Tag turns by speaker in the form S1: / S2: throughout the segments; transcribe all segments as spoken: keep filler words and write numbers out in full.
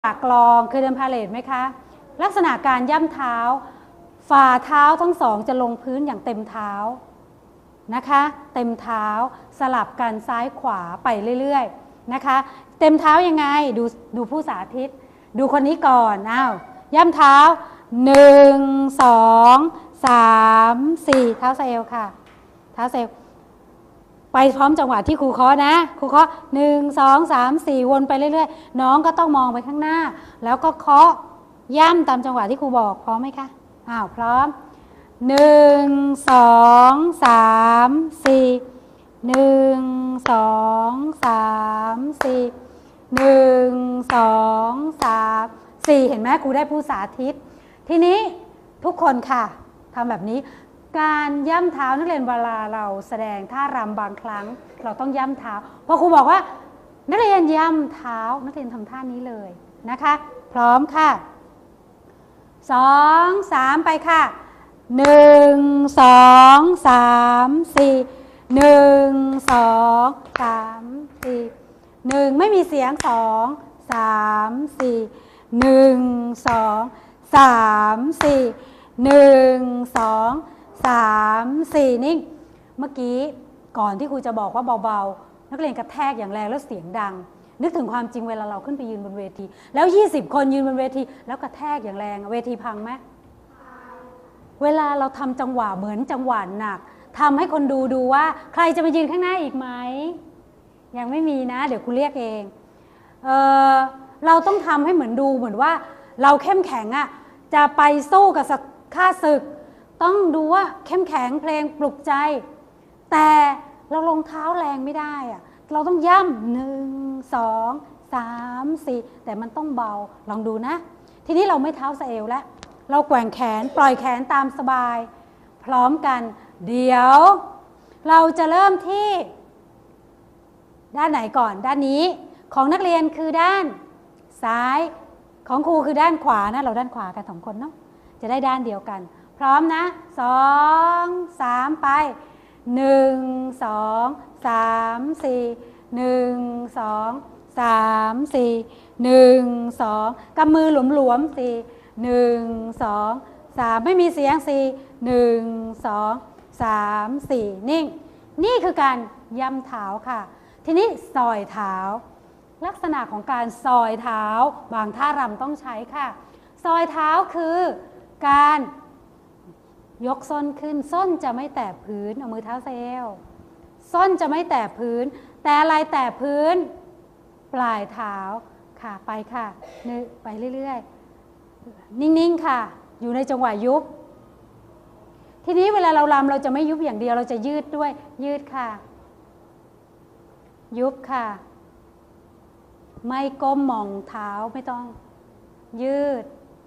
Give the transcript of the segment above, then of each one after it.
S1: กลองเคยเดินพาเลทไหมคะลักษณะการย่ำเท้าฝ่าเท้าทั้งสองจะลงพื้นอย่างเต็มเท้านะคะเต็มเท้าสลับกันซ้ายขวาไปเรื่อยๆนะคะเต็มเท้ายังไงดูดูผู้สาธิตดูคนนี้ก่อนอ้าวย่ำเท้าหนึ่งสองสามสี่เท้าเซลค่ะเท้าเซลไปพร้อมจังหวะที่ครูเคาะนะครูเคาะหนึ่งสองสามสี่วนไปเรื่อยๆน้องก็ต้องมองไปข้างหน้าแล้วก็เคาะย่ำตามจังหวะที่ครูบอกพร้อมไหมคะอ้าวพร้อมหนึ่งสองสามสี่หนึ่งสองสามสี่หนึ่งสองสามสี่เห็นไหมครูได้ผู้สาธิตทีนี้ทุกคนค่ะทำแบบนี้การย่ำเท้านักเรียนเวลาเราแสดงท่ารำบางครั้งเราต้องย่ำเท้าพอครูบอกว่านักเรียนย่ำเท้านักเรียนทำท่านี้เลยนะคะพร้อมค่ะสองสามไปค่ะหนึ่งสองสามสี่หนึ่งสองสามสี่หนึ่งไม่มีเสียงสองสามสี่หนึ่งสองสามสี่หนึ่งสองสามสี่นิ่งเมื่อกี้ก่อนที่ครูจะบอกว่าเบาๆนักเรียนกระแทกอย่างแรงแล้วเสียงดังนึกถึงความจริงเวลาเราขึ้นไปยืนบนเวทีแล้วยี่สิบคนยืนบนเวทีแล้วกระแทกอย่างแรงเวทีพังไหมเวลาเราทำจังหวะเหมือนจังหวะหนักทำให้คนดูดูว่าใครจะไปยืนข้างหน้าอีกไหมยังไม่มีนะเดี๋ยวครูเรียกเองเออเราต้องทำให้เหมือนดูเหมือนว่าเราเข้มแข็งอะจะไปสู้กับข้าศึกต้องดูว่าเข้มแข็งเพลงปลุกใจแต่เราลงเท้าแรงไม่ได้อะเราต้องย่ำหนึ่งสองสามสี่แต่มันต้องเบาลองดูนะทีนี้เราไม่เท้าสะเอวแล้วเราแกว่งแขนปล่อยแขนตามสบายพร้อมกันเดี๋ยวเราจะเริ่มที่ด้านไหนก่อนด้านนี้ของนักเรียนคือด้านซ้ายของครูคือด้านขวานะเราด้านขวากันสองคนเนาะจะได้ด้านเดียวกันพร้อมนะสองสามไปหนึ่งสองสามสี่หนึ่งสองสามสี่หนึ่งสองกำมือหลวมๆสี่หนึ่งสองสามไม่มีเสียงสี่หนึ่งสองสามสี่นิ่งนี่คือการย่ำเท้าค่ะทีนี้ซอยเท้าลักษณะของการซอยเท้าบางท่ารำต้องใช้ค่ะซอยเท้าคือการยกส้นขึ้นส้นจะไม่แตะพื้นเอามือเท้าเซลส้นจะไม่แตะพื้นแต่อะไรแตะพื้นปลายเท้าค่ะไปค่ะนึกไปเรื่อยๆนิ่งๆค่ะอยู่ในจังหวะยุบทีนี้เวลาเรารำเราจะไม่ยุบอย่างเดียวเราจะยืดด้วยยืดค่ะยุบค่ะไม่ก้มมองเท้าไม่ต้องยืด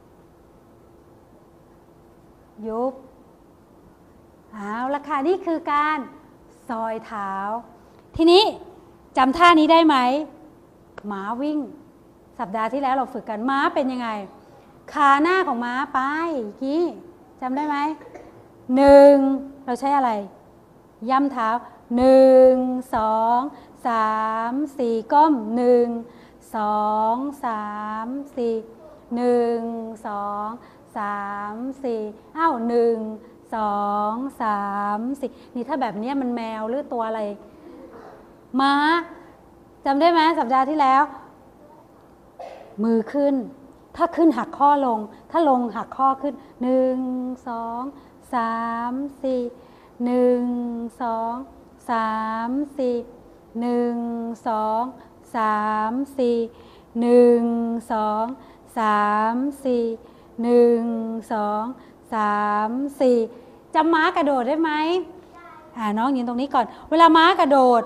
S1: ยุบเอาละค่ะนี่คือการซอยเท้าทีนี้จำท่านี้ได้ไหมหมาวิ่งสัปดาห์ที่แล้วเราฝึกกันม้าเป็นยังไงขาหน้าของม้าไปกี้จำได้ไหมหนึ่งเราใช้อะไรย่ำเท้าหนึ่งสองสามสี่ก้มหนึ่งสองสามสี่หนึ่งสองสามสี่อ้าวหนึ่งสองสามสี่นี่ถ้าแบบนี้มันแมวหรือตัวอะไรม้าจำได้ไหมสัปดาห์ที่แล้วมือขึ้นถ้าขึ้นหักข้อลงถ้าลงหักข้อขึ้นหนึ่งสองสามสี่หนึ่งสองสามสี่หนึ่งสองสามสี่หนึ่งสองสามสี่หนึ่งสองสามสี่จำม้ากระโดดได้ไหมอ่าน้องยืนตรงนี้ก่อนเวลาม้ากระโดด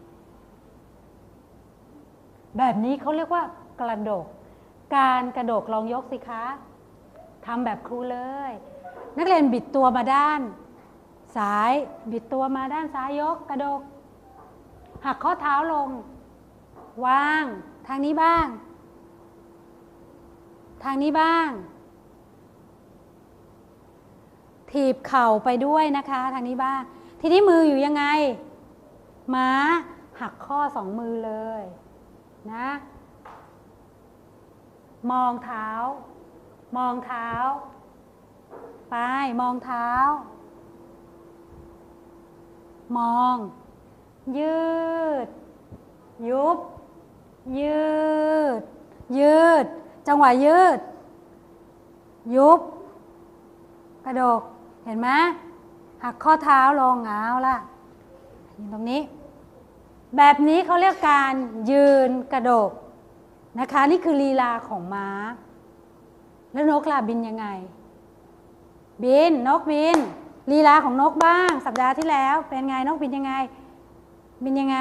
S1: แบบนี้เขาเรียกว่ากระโดดการกระโดดลองยกสิคะทำแบบครูเลยนักเรียนบิดตัวมาด้านซ้ายบิดตัวมาด้านซ้ายยกกระโดดหักข้อเท้าลงวางทางนี้บ้างทางนี้บ้างถีบเข่าไปด้วยนะคะทางนี้บ้างทีนี้มืออยู่ยังไงม้าหักข้อสองมือเลยนะมองเท้า มองเท้า ไปมองเท้า มอง ยืด ยุบ ยืด ยืด จังหวะยืด ยุบ กระดก เห็นไหมหักข้อเท้าลงเอาละยืนตรงนี้ แบบนี้เขาเรียกการยืนกระดกนะคะนี่คือลีลาของม้าแล้วนกล่ะบินยังไงบินนกบินลีลาของนกบ้างสัปดาห์ที่แล้วเป็นไงนกบินยังไงบินยังไง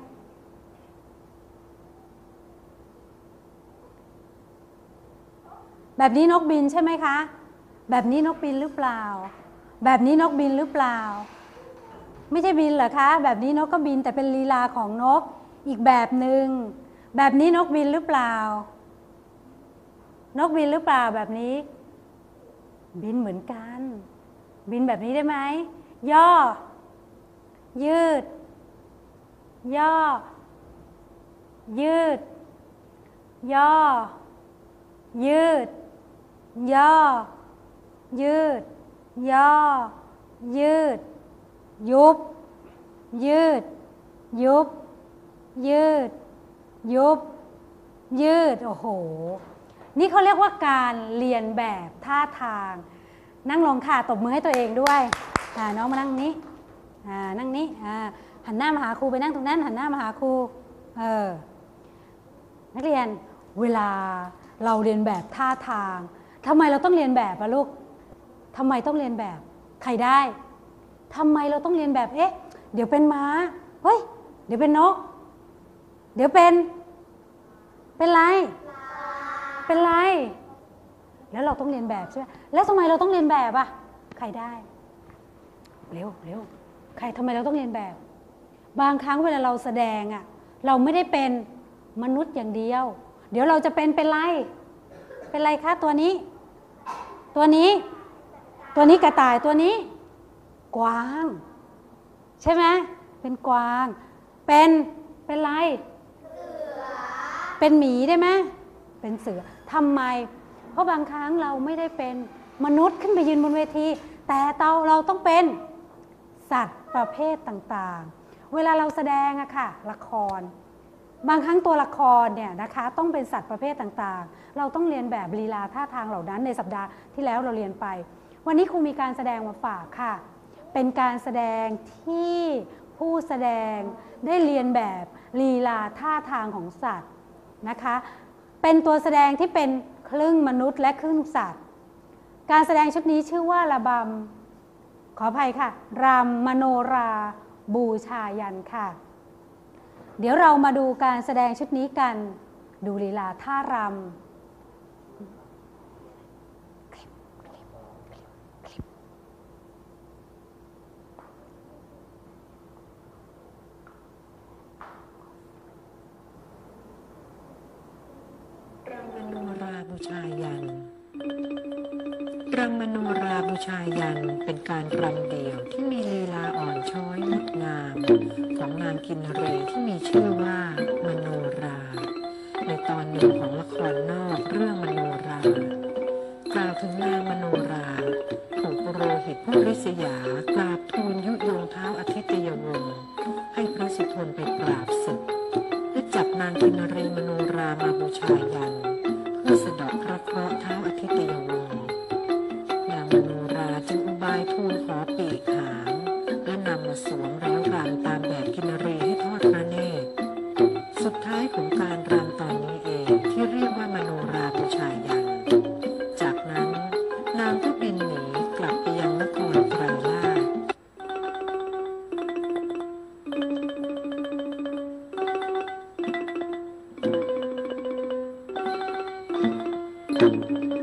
S1: แบบนี้นกบินใช่ไหมคะแบบนี้นกบินหรือเปล่าแบบนี้นกบินหรือเปล่าไม่ใช่บินเหรอคะแบบนี้นกก็บินแต่เป็นลีลาของนกอีกแบบหนึ่งแบบนี้นกบินหรือเปล่านกบินหรือเปล่าแบบนี้บินเหมือนกันบินแบบนี้ได้ไหมย่อยืดย่อยืดย่อยืดย่อยืดย่อยืดยุบยืดยุบยืดยุบยืดโอ้โหนี่เขาเรียกว่าการเรียนแบบท่าทางนั่งลงค่ะตบมือให้ตัวเองด้วยน้องมานั่งนี้นั่งนี้หันหน้ามาหาครูไปนั่งตรงนั้นหันหน้ามาหาครูเออนักเรียนเวลาเราเรียนแบบท่าทางทำไมเราต้องเรียนแบบอะลูกทำไมต้องเรียนแบบใครได้ทำไมเราต้องเรียนแบบเอ๊ะเดี๋ยวเป็นม้าเฮ้ยเดี๋ยวเป็นนกเดี๋ยวเป็นเป็นไรเป็นไรแล้วเราต้องเรียนแบบใช่ไหมแล้วทำไมเราต้องเรียนแบบอะใครได้เร็วเร็วใครทำไมเราต้องเรียนแบบบางครั้งเวลาเราแสดงอะเราไม่ได้เป็นมนุษย์อย่างเดียวเดี๋ยวเราจะเป็นเป็นไรเป็นไรคะตัวนี้ตัวนี้ตัวนี้กระต่ายตัวนี้กวางใช่ไหมเป็นกวางเป็นเป็นไรเป็นหมีได้ไหมเป็นเสือทำไมเพราะบางครั้งเราไม่ได้เป็นมนุษย์ขึ้นไปยืนบนเวทีแต่เราเราต้องเป็นสัตว์ประเภทต่างๆเวลาเราแสดงอะค่ะละครบางครั้งตัวละครเนี่ยนะคะต้องเป็นสัตว์ประเภทต่างๆเราต้องเรียนแบบลีลาท่าทางเหล่านั้นในสัปดาห์ที่แล้วเราเรียนไปวันนี้ครูมีการแสดงมาฝากค่ะเป็นการแสดงที่ผู้แสดงได้เรียนแบบลีลาท่าทางของสัตว์นะคะเป็นตัวแสดงที่เป็นครึ่งมนุษย์และครึ่งสัตว์การแสดงชุดนี้ชื่อว่าระบำขออภัยค่ะรำมโนราบูชายันค่ะเดี๋ยวเรามาดูการแสดงชุดนี้กันดูลีลาท่ารำ
S2: รำมโนราบูชายันรำมโนราบูชายันเป็นการรำเดี่ยวที่มีลีลาอ่อนช้อยงดงามของนางกินรีที่มีชื่อว่ามโนราในตอนหนึ่งของละครนอกเรื่องมโนรากล่าวถึงนางมโนราถูกปุโรหิตผู้ริษยากราบทูลยุยงเท้าอาทิตยวงศ์ให้พระสุทนไปปราบศึกและจับนางกินรีมโนรามาบูชายันเพื่อสะเดาะพระเคราะห์เท้าอาทิตยวงศ์นางมโนราจึงอุบายทูลขอปีกหางและนำมาสวมแล้วรำตามแบบกินรีให้ทอดพระเนตรสุดท้ายของการรำตอนนี้เองที่เรียกว่ามโนราบูชายันจากนั้นนางก็บินหนีกลับไปยังนครไกรลาภ